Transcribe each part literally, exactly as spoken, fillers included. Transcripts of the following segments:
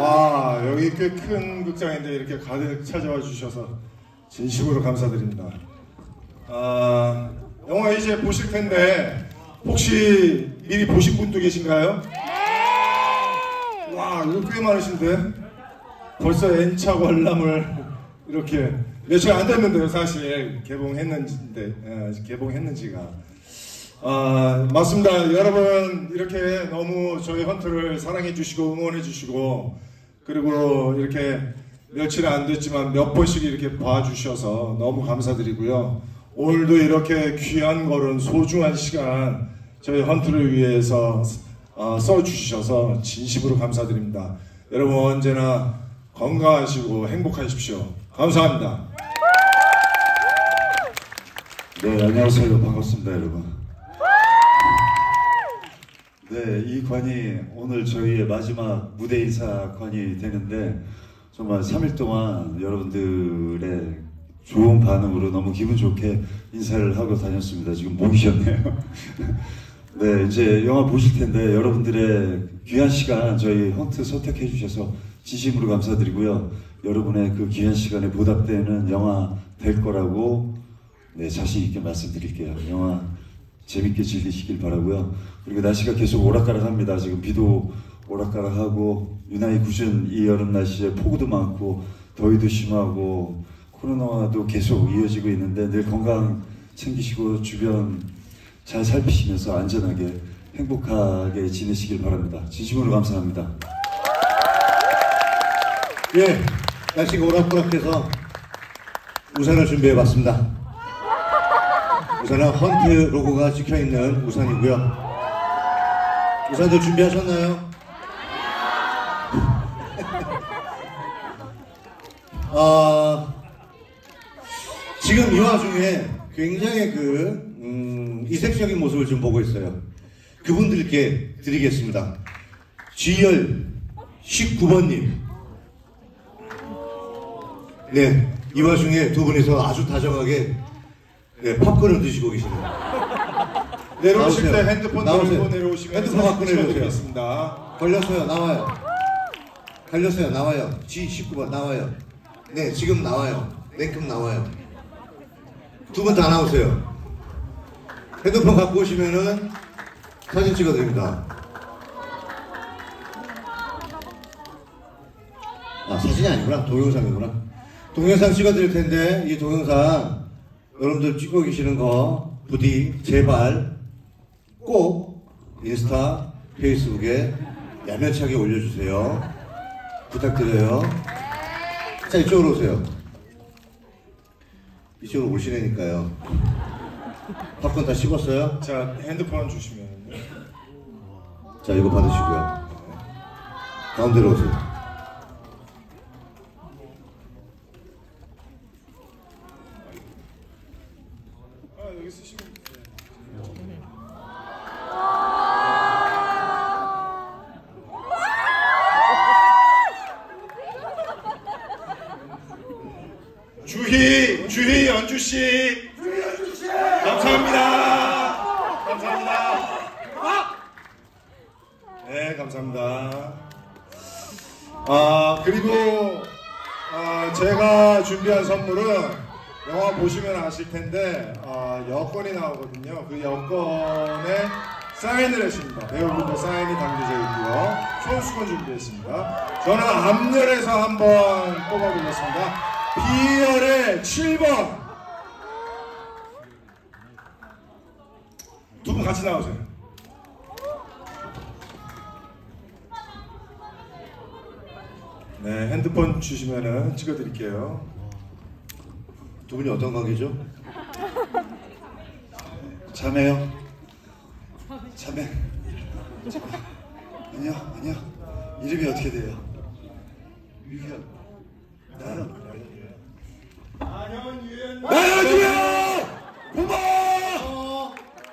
아, 여기 꽤 큰 극장인데 이렇게 가득 찾아와 주셔서 진심으로 감사드립니다. 아, 영화 이제 보실 텐데 혹시 미리 보신 분도 계신가요? 네! 와, 이거 꽤 많으신데 벌써 N차 관람을 이렇게 며칠 안 됐는데요, 사실 개봉했는지인데 아, 개봉했는지가 아, 맞습니다. 여러분 이렇게 너무 저희 헌트를 사랑해 주시고 응원해 주시고 그리고 이렇게 며칠 안 됐지만 몇 번씩 이렇게 봐주셔서 너무 감사드리고요. 오늘도 이렇게 귀한 거른 소중한 시간 저희 헌트를 위해서 어, 써주셔서 진심으로 감사드립니다. 여러분 언제나 건강하시고 행복하십시오. 감사합니다. 네, 안녕하세요. 반갑습니다, 여러분. 네, 이 관이 오늘 저희의 마지막 무대 인사 관이 되는데 정말 삼 일 동안 여러분들의 좋은 반응으로 너무 기분 좋게 인사를 하고 다녔습니다. 지금 목이 쉬었네요. 네, 이제 영화 보실 텐데 여러분들의 귀한 시간 저희 헌트 선택해 주셔서 진심으로 감사드리고요. 여러분의 그 귀한 시간에 보답되는 영화 될 거라고 네, 자신 있게 말씀드릴게요. 영화 재밌게 즐기시길 바라고요. 그리고 날씨가 계속 오락가락합니다. 지금 비도 오락가락하고 유난히 궂은 이 여름 날씨에 폭우도 많고 더위도 심하고 코로나도 계속 이어지고 있는데 늘 건강 챙기시고 주변 잘 살피시면서 안전하게 행복하게 지내시길 바랍니다. 진심으로 감사합니다. 예, 날씨가 오락가락해서 우산을 준비해봤습니다. 우산은 헌트 로고가 찍혀있는 우산이고요. 우산들 준비하셨나요? 아, 지금 이 와중에 굉장히 그 음, 이색적인 모습을 좀 보고 있어요. 그분들께 드리겠습니다. 지열 십구 번님. 네, 이 와중에 두 분이서 아주 다정하게 네, 팝콘을 드시고 계시네요. 내려오실 나오세요. 때 핸드폰 나오세요. 들고 내려오시면 핸드폰 갖고 내려오세요. 찍어드리겠습니다. 걸렸어요. 나와요. 걸렸어요. 나와요. 지 십구 번 나와요. 네, 지금 나와요. 냉큼 나와요. 두 분 다 나오세요. 핸드폰 갖고 오시면은 사진 찍어드립니다. 아, 사진이 아니구나. 동영상이구나. 동영상 찍어드릴 텐데 이 동영상 여러분들 찍고 계시는 거 부디 제발 꼭 인스타, 페이스북에 야매차게 올려주세요. 부탁드려요. 자, 이쪽으로 오세요. 이쪽으로 오시라니까요. 팝콘 다 씹었어요? 자, 핸드폰 주시면. 자, 이거 받으시고요. 가운데로 오세요. 아, 여기 쓰시면 돼요. 주희, 주희 연주씨. 주희 연주씨. 감사합니다. 감사합니다. 네, 감사합니다. 아, 그리고, 아, 제가 준비한 선물은 영화 보시면 아실 텐데, 아, 여권이 나오거든요. 그 여권에 사인을 했습니다. 배우분들 사인이 담겨져 있고요. 손수건 준비했습니다. 저는 앞열에서 한번 뽑아보겠습니다. B열의 칠 번. 두 분 같이 나오세요. 네, 핸드폰 주시면은 찍어드릴게요. 두 분이 어떤 관계죠? 자매요? 자매? 아니요, 아니요. 이름이 어떻게 돼요? 유현. 나연. 나연 유연. 나연 유연! 고마워!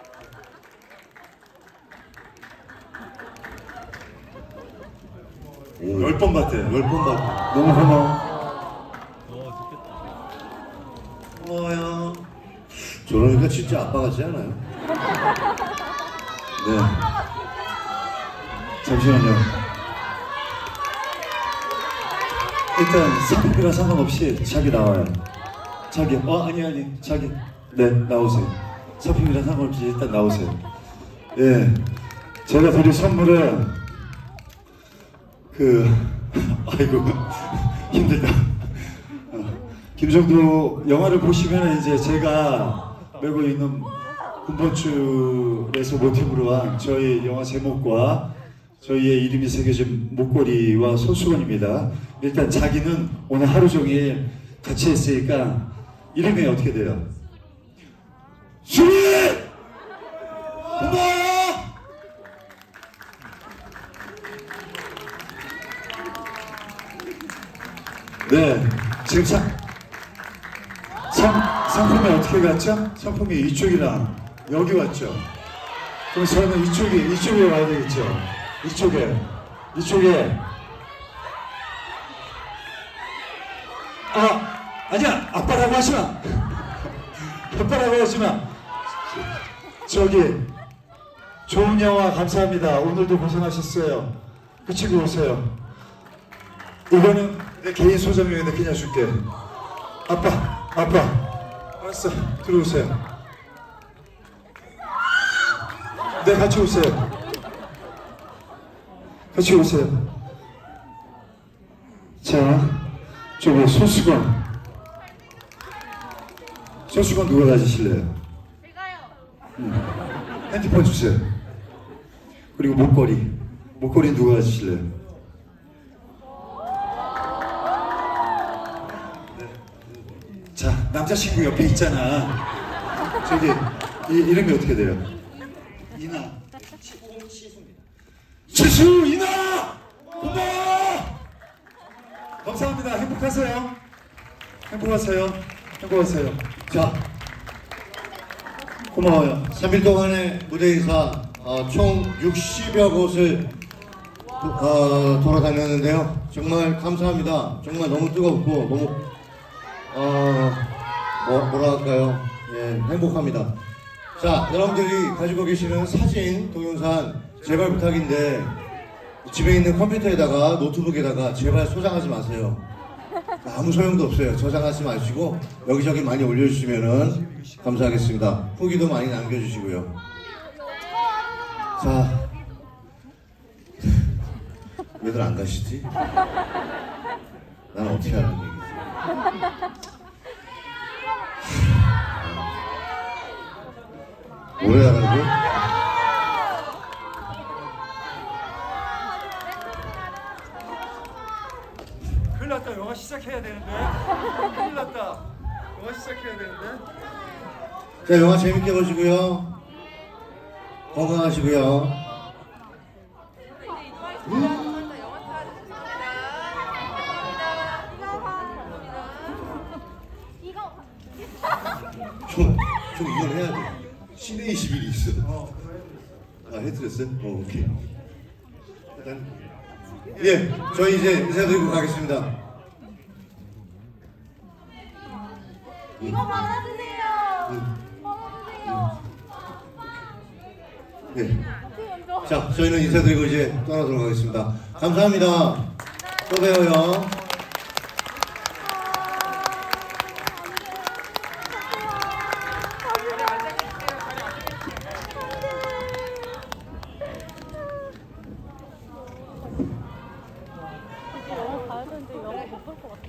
열 번 봤대요. 열 번 받고. 너무 고마워. 고마워요. 저러니까 진짜 아빠 같지 않아요? 네. 잠시만요. 일단 상품이랑 상관없이 자기 나와요. 자기. 어 아니 아니 자기. 네 나오세요. 상품이랑 상관없이 일단 나오세요. 예. 제가 드릴 선물은 그 아이고 힘들다. 어, 김정도 영화를 보시면 이제 제가 메고 있는 군번줄에서 모티브로 한 저희 영화 제목과 저희의 이름이 새겨진 목걸이와 손수건입니다. 일단 자기는 오늘 하루 종일 같이 했으니까 이름이 어떻게 돼요? 수민! 고마워요! 네, 지금 상, 상, 상품이 어떻게 갔죠? 상품이 이쪽이랑 여기 왔죠? 그럼 저는 이쪽에, 이쪽에 와야 되겠죠? 이쪽에, 이쪽에. 아, 아니야! 아빠라고 하지 마! 아빠라고 하지 마! 저기, 좋은 영화 감사합니다. 오늘도 고생하셨어요. 그치고 오세요. 이거는 내 개인 소장용인데 그냥 줄게. 아빠, 아빠. 알았어, 들어오세요. 네, 같이 오세요. 같이 오세요. 자, 저기 손수건. 손수건 누가 가지실래요? 제가요. 음. 핸드폰 주세요. 그리고 목걸이. 목걸이 누가 가지실래요? 자, 남자친구 옆에 있잖아. 저기, 이, 이름이 어떻게 돼요? 이나. 치수, 이나! 고마워! 감사합니다. 행복하세요. 행복하세요. 행복하세요. 자, 고마워요. 삼 일 동안의 무대 인사 어, 총 육십여 곳을 어, 돌아다녔는데요. 정말 감사합니다. 정말 너무 뜨겁고 너무 어, 뭐, 뭐라 할까요? 예, 행복합니다. 자, 여러분들이 가지고 계시는 사진, 동영상 제발 부탁인데 집에 있는 컴퓨터에다가 노트북에다가 제발 소장하지 마세요. 아무 소용도 없어요. 저장하지 마시고 여기저기 많이 올려주시면은 감사하겠습니다. 후기도 많이 남겨주시고요. 자, 왜들 안 가시지? 난 어떻게 하는 얘기지? 뭘 하라고? 큰일 났다. 영화 시작해야 되는데. 큰일 났다. 영화 시작해야 되는데. 자, 영화 재밌게 보시고요. 건강하시고요. 좀, 좀 이걸 해야 돼. 신의 이십 일이 있어. 아, 해드렸어요? 어, 오케이. 일단, 예, 저희 이제 인사드리고 가겠습니다. 이거 받아주세요. 받아주세요. 네. 자, 저희는 인사드리고 이제 떠나도록 하겠습니다. 감사합니다. 또 봬요. 영화 봐야 되는데 영화 못 볼 것 같아.